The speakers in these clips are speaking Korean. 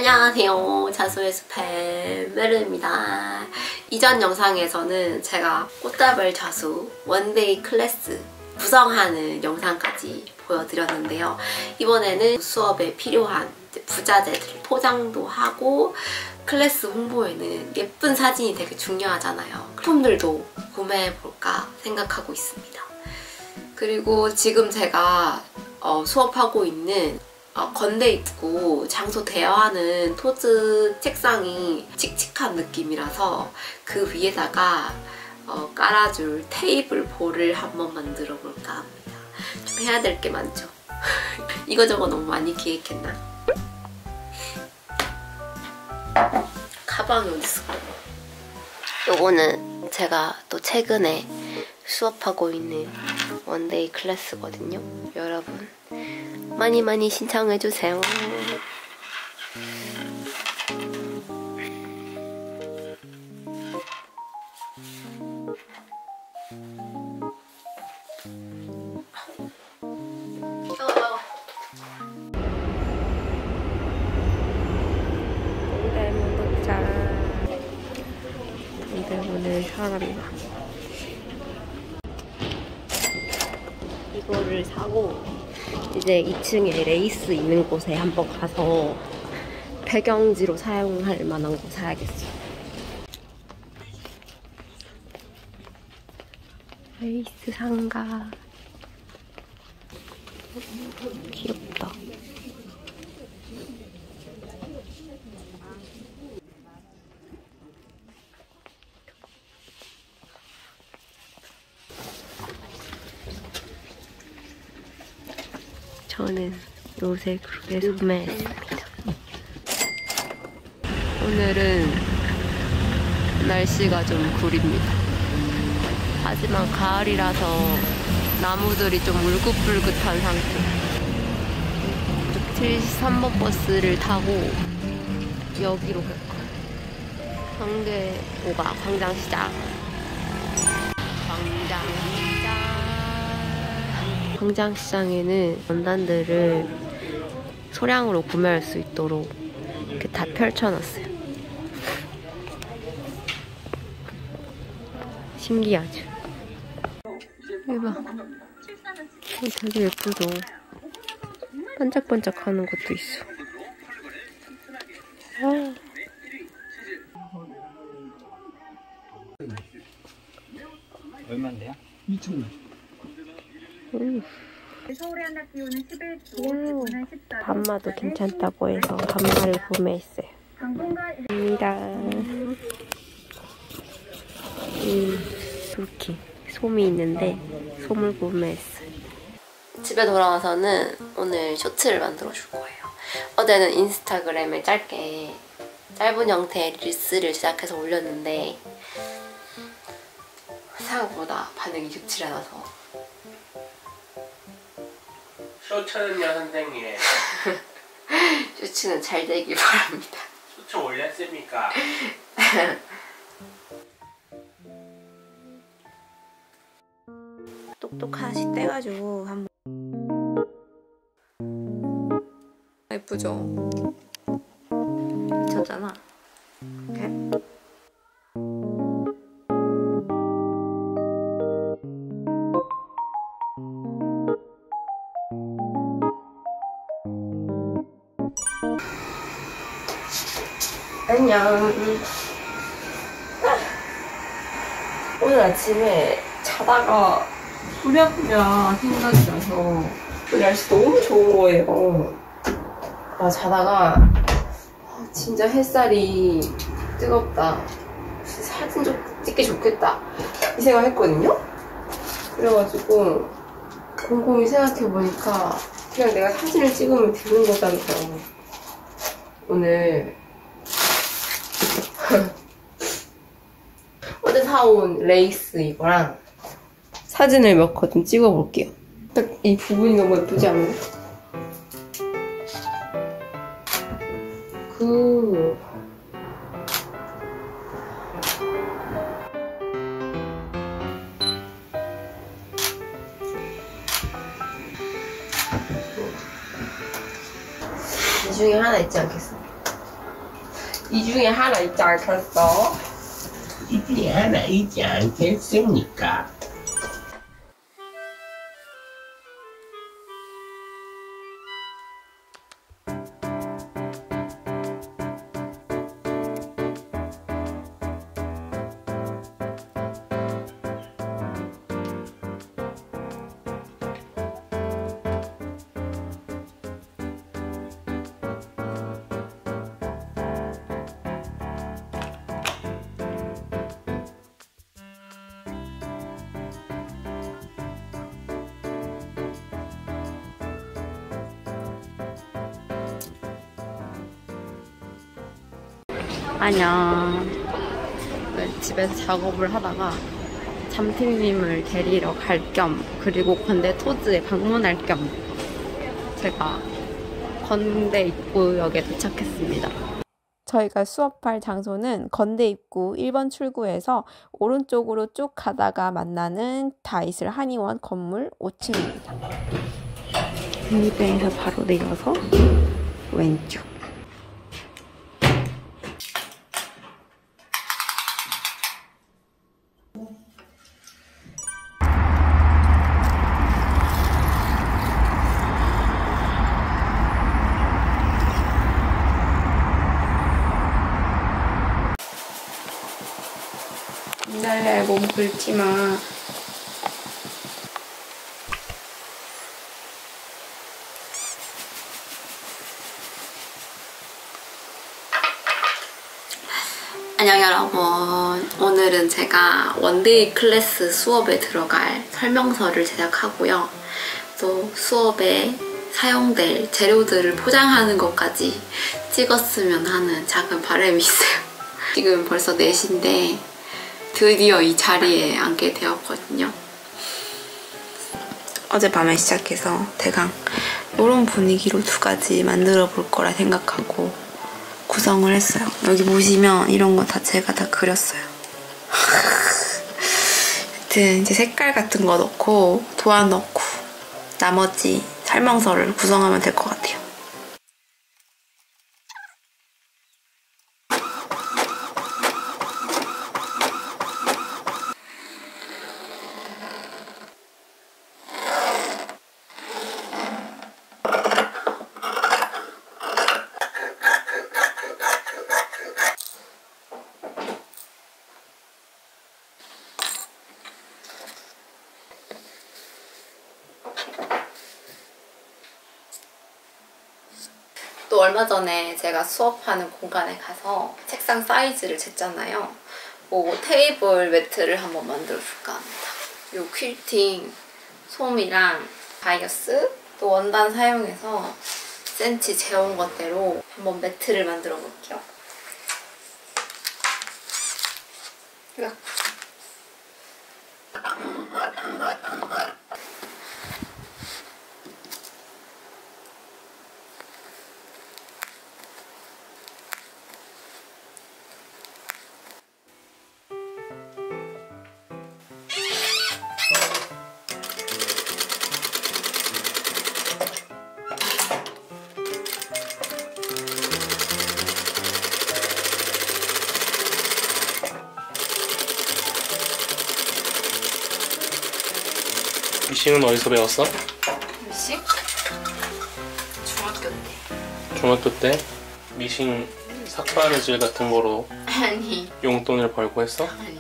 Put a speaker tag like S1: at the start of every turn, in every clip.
S1: 안녕하세요. 자수의 숲의 메르입니다. 이전 영상에서는 제가 꽃다발 자수 원데이 클래스 구성하는 영상까지 보여드렸는데요. 이번에는 수업에 필요한 부자재들 포장도 하고 클래스 홍보에는 예쁜 사진이 되게 중요하잖아요. 제품들도 구매해볼까 생각하고 있습니다. 그리고 지금 제가 수업하고 있는 건대 입구 장소 대여하는 토즈 책상이 칙칙한 느낌이라서 그 위에다가 깔아줄 테이블 볼을 한번 만들어 볼까 합니다. 좀 해야 될 게 많죠. 이거저거 너무 많이 기획했나? 가방이 어딨어? 요거는 제가 또 최근에 수업하고 있는 원데이 클래스거든요. 여러분 많이 신청해주세요. 동대문 도착. 동대문에 사람이 많아. 이거를 사고 이제 2층에 레이스 있는 곳에 한번 가서 배경지로 사용할 만한 거 사야겠어. 레이스 상가. 귀엽다. 저는 요색으로 구매했습니다. 오늘은 날씨가 좀 구립니다. 하지만 가을이라서 나무들이 좀 울긋불긋한 상태. 73번 버스를 타고 여기로 갈 거예요. 성대모가 광장시장. 광장시장에는 원단들을 소량으로 구매할 수 있도록 이렇게 다 펼쳐놨어요. 신기하죠? 대박. 되게 예쁘죠? 반짝반짝하는 것도 있어. 아.
S2: 얼마인데요? 2,000원.
S3: 서울의 한낮 기온은 11도, 기온은 14도.
S1: 밤마도 괜찮다고 해서 밤마를 구매했어요. 입니다. 이렇게 솜이 있는데 솜을 구매했어요. 집에 돌아와서는 오늘 쇼츠를 만들어 줄 거예요. 어제는 인스타그램에 짧은 형태의 릴스를 제작해서 올렸는데 생각보다 반응이 좋지 않아서.
S4: 쇼츠는요 선생님?
S1: 쇼츠는 잘 되길 바랍니다.
S4: 쇼츠 올렸습니까?
S5: 똑똑하시 떼가지고 한번. 예쁘죠? 미쳤잖아. 이렇게.
S1: 안녕. 오늘 아침에 자다가 부랴부랴 생각이 나서 날씨 너무 좋은 거예요. 자다가 진짜 햇살이 뜨겁다. 사진 좀 찍기 좋겠다 이 생각했거든요. 그래가지고 곰곰이 생각해보니까 그냥 내가 사진을 찍으면 되는 거잖아요. 오늘 어제 사온 레이스 이거랑 사진을 몇 컷 좀 찍어볼게요. 딱 이 부분이 너무 예쁘지 않아요? 이 중에 하나 있지 않겠습니까? 이 중에 하나 있지 않겠어?
S4: 이 중에 하나 있지 않겠습니까?
S1: 안녕. 집에서 작업을 하다가 잠팀님을 데리러 갈 겸 그리고 건대 토즈에 방문할 겸 제가 건대 입구역에 도착했습니다. 저희가 수업할 장소는 건대 입구 1번 출구에서 오른쪽으로 쭉 가다가 만나는 다이슬 한의원 건물 5층입니다. 국립대에서 바로 내려서 왼쪽. 기다려, 몸 긁지 마. 안녕 여러분. 오늘은 제가 원데이 클래스 수업에 들어갈 설명서를 제작하고요. 또 수업에 사용될 재료들을 포장하는 것까지 찍었으면 하는 작은 바람이 있어요. 지금 벌써 4시인데 드디어 이 자리에 앉게 되었거든요. 어젯밤에 시작해서 대강 이런 분위기로 2가지 만들어 볼 거라 생각하고 구성을 했어요. 여기 보시면 이런 거 다 제가 다 그렸어요. 하여튼 이제 색깔 같은 거 넣고 도안 넣고 나머지 설명서를 구성하면 될 것 같아요. 또 얼마 전에 제가 수업하는 공간에 가서 책상 사이즈를 쟀잖아요. 뭐 테이블 매트를 한번 만들어줄까 합니다. 요 퀼팅 솜이랑 바이어스 또 원단 사용해서 센치 재온 것대로 한번 매트를 만들어 볼게요.
S4: 미싱은 어디서 배웠어?
S1: 미싱? 중학교 때.
S4: 중학교 때? 미싱 삭바느질 같은 거로
S1: 아니.
S4: 용돈을 벌고 했어?
S1: 아니.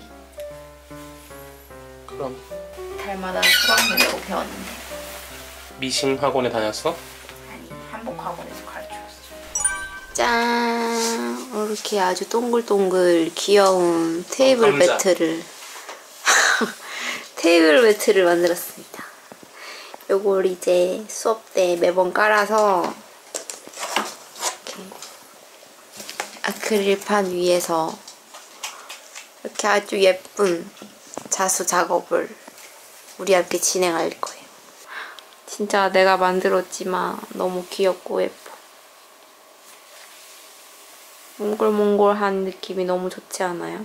S4: 그럼
S1: 달마다 수강료 내고 배웠는데.
S4: 미싱 학원에 다녔어?
S1: 아니, 한복 학원에서 가르쳐줬어. 짠! 이렇게 아주 동글동글 귀여운 테이블
S4: 감자.
S1: 매트를 테이블 매트를 만들었습니다. 요걸 이제 수업 때 매번 깔아서 이렇게 아크릴판 위에서 이렇게 아주 예쁜 자수 작업을 우리 함께 진행할 거예요. 진짜 내가 만들었지만 너무 귀엽고 예뻐. 몽골몽골한 느낌이 너무 좋지 않아요?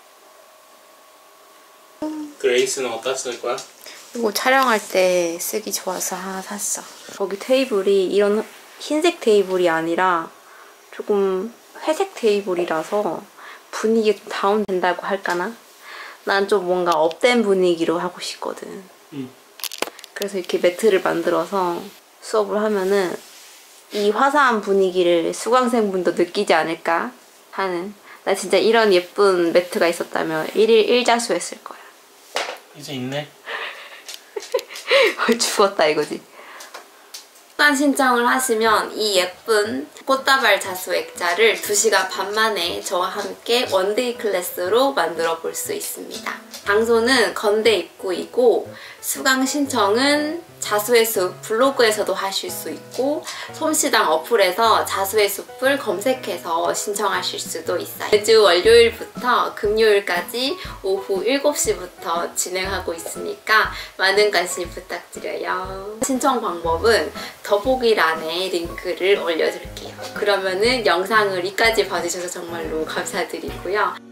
S4: 그레이스는 어디다 쓸 거야?
S1: 이거 촬영할 때 쓰기 좋아서 하나 샀어. 거기 테이블이 이런 흰색 테이블이 아니라 조금 회색 테이블이라서 분위기가 좀 다운된다고 할까나? 난 좀 뭔가 업된 분위기로 하고 싶거든. 그래서 이렇게 매트를 만들어서 수업을 하면은 이 화사한 분위기를 수강생분도 느끼지 않을까 하는. 나 진짜 이런 예쁜 매트가 있었다면 1일 1자수 했을 거야.
S4: 이제 있네.
S1: 죽었다 이거지. 수강 신청을 하시면 이 예쁜 꽃다발 자수 액자를 2시간 반 만에 저와 함께 원데이 클래스로 만들어 볼 수 있습니다. 장소는 건대 입구이고 수강 신청은 자수의 숲 블로그에서도 하실 수 있고 솜씨당 어플에서 자수의 숲을 검색해서 신청하실 수도 있어요. 매주 월요일부터 금요일까지 오후 7시부터 진행하고 있으니까 많은 관심 부탁드려요. 신청 방법은 더보기란에 링크를 올려둘게요. 그러면은 영상을 여기까지 봐주셔서 정말로 감사드리고요.